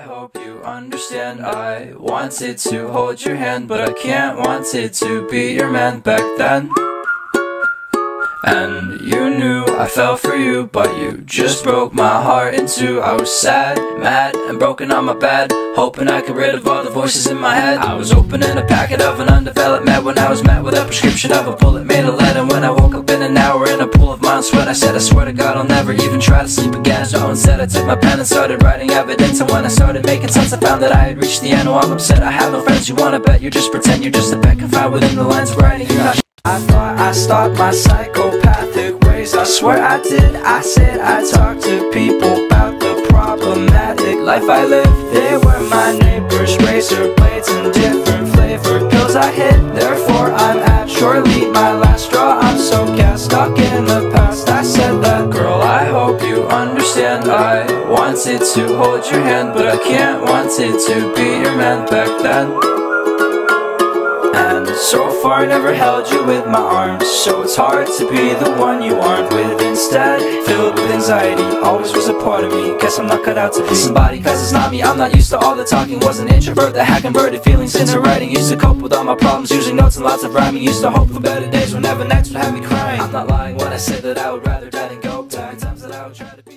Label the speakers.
Speaker 1: hope you understand. I wanted to hold your hand, but I can't. Wanted to be your man back then. And you knew I fell for you, but you just broke my heart in two. I was sad, mad, and broken on my bed, hoping I could rid of all the voices in my head. I was opening a packet of an undeveloped med when I was met with a prescription of a bullet made of lead. And when I woke up in an hour in a pool of my own sweat, I said, I swear to God I'll never even try to sleep again. So instead I took my pen and started writing evidence. And when I started making sense, I found that I had reached the end. Oh, I'm upset, I have no friends. You wanna bet, you just pretend you're just a pet confined within the lines of writing. You're not. I thought I stopped my psychopathic ways. I swear I did. I said I talked to people about the problematic life I live. They were my neighbors, razor blades and different flavored pills I hit. Therefore I'm at surely my last straw. I'm so gassed, stuck in the past. I said that, girl, I hope you understand. I wanted to hold your hand, but I can't. Wanted to be your man back then. And so far never held you with my arms, so it's hard to be the one you aren't with. Instead, filled with anxiety, always was a part of me. Guess I'm not cut out to be somebody, cause it's not me. I'm not used to all the talking, was an introvert that had converted feelings into writing. Used to cope with all my problems, using notes and lots of rhyming. Used to hope for better days whenever nights would have me crying. I'm not lying when I say that I would rather die than go back. Times that I would try to